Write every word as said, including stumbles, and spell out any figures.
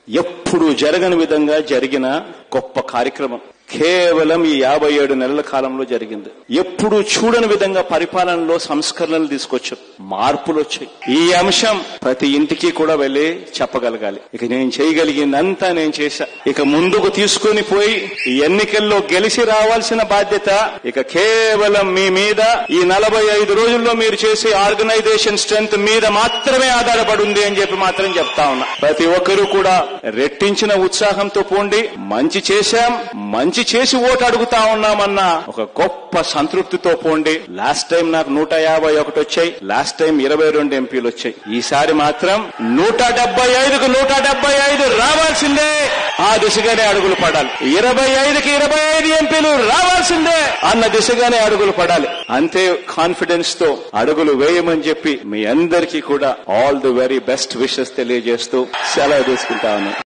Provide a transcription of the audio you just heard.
ఎప్పుడు జరగని విధంగా జరిగిన గొప్ప కార్యక్రమం కేవలం ఈ యాభై ఏడు నెలల కాలంలో జరిగింది. ఎప్పుడు చూడని విధంగా పరిపాలనలో సంస్కరణలు తీసుకొచ్చాం, మార్పులు వచ్చాయి. ఈ అంశం ప్రతి ఇంటికి కూడా వెళ్లి చెప్పగలగాలి. ఇక నేను చేయగలిగిందంతా నేను చేశా. ఇక ముందుకు తీసుకుని పోయి ఈ ఎన్నికల్లో గెలిచి రావాల్సిన బాధ్యత ఇక కేవలం మీ మీద, ఈ నలభై ఐదు రోజుల్లో మీరు చేసే ఆర్గనైజేషన్ స్ట్రెంత్ మీద మాత్రమే ఆధారపడి ఉంది అని చెప్పి మాత్రం చెప్తా ఉన్నా. ప్రతి ఒక్కరూ కూడా రెట్టించిన ఉత్సాహంతో పోండి. మంచి చేశాం, మంచి చేసి ఓటు అడుగుతా ఉన్నామన్న ఒక గొప్ప సంతృప్తితో పోండి. లాస్ట్ టైం నాకు నూట యాభై ఒకటి వచ్చాయి, లాస్ట్ టైం ఇరవై రెండు ఎంపీలు వచ్చాయి. ఈసారి మాత్రం నూట డెబ్బై ఐదుకు నూట డెబ్బై ఐదు రావాల్సిందే. ఆ దిశగానే అడుగులు పడాలి. ఇరవై ఐదుకి ఇరవై ఐదు ఎంపీలు రావాల్సిందే అన్న దిశగానే అడుగులు పడాలి. అంతే కాన్ఫిడెన్స్ తో అడుగులు వేయమని చెప్పి మీ అందరికీ కూడా all the very best wishes తెలియజేస్తూ సెలవు తీసుకుంటా ఉన్నాను.